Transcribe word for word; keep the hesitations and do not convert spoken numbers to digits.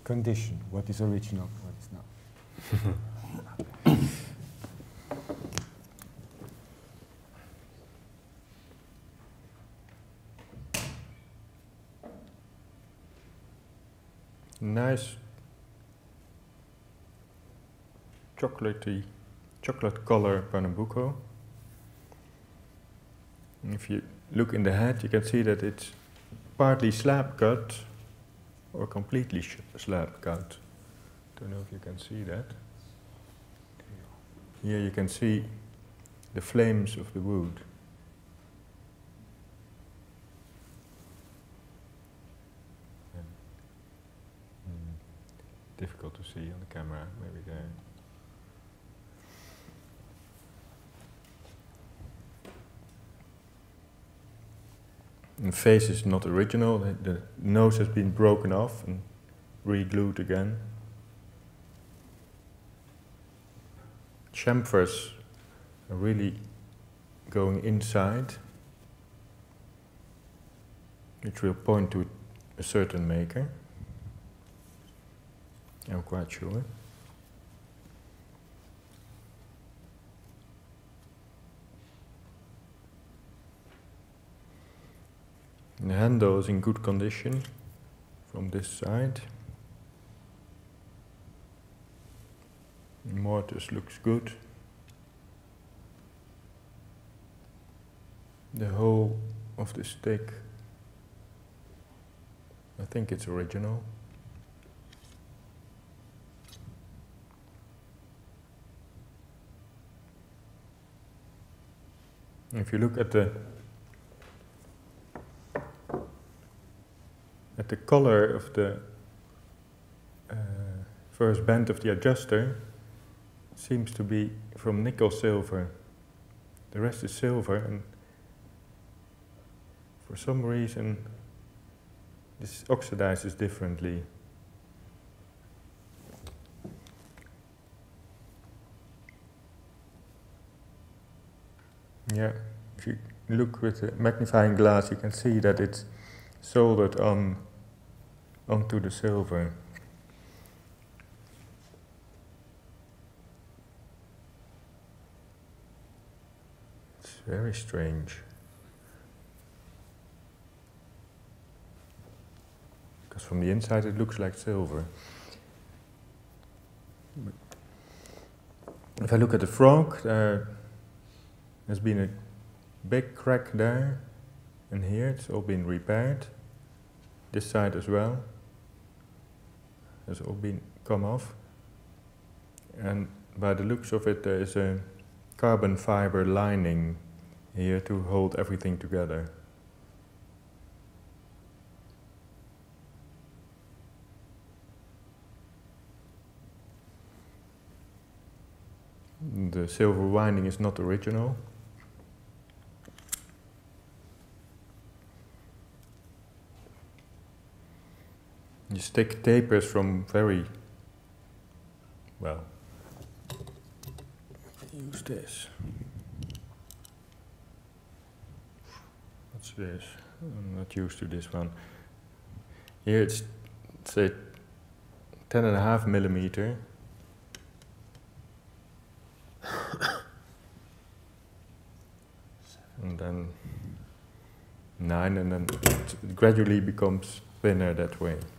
condition, what is original, what is not. Nice chocolatey, chocolate color Pernambuco. And if you look in the head, you can see that it's partly slab cut or completely slab cut. Don't know if you can see that. Here you can see the flames of the wood. Difficult to see on the camera, maybe there. The face is not original, the, the nose has been broken off and re-glued again. Chamfers are really going inside, which will point to a certain maker. I'm quite sure. The handle is in good condition from this side. The mortise looks good. The whole of the stick, I think it's original. If you look at the at the color of the uh, first band of the adjuster, it seems to be from nickel silver. The rest is silver, and for some reason this oxidizes differently. Yeah, if you look with a magnifying glass, you can see that it's soldered on onto the silver. It's very strange. Because from the inside it looks like silver. But if I look at the frog, there has been a big crack there, and here it's all been repaired. This side as well has all been come off, and by the looks of it there is a carbon fiber lining here to hold everything together. The silver winding is not original. The stick tapers from very, well, use this. What's this? I'm not used to this one. Here it's, say, ten and a half millimeter. And then nine, and then it gradually becomes thinner that way.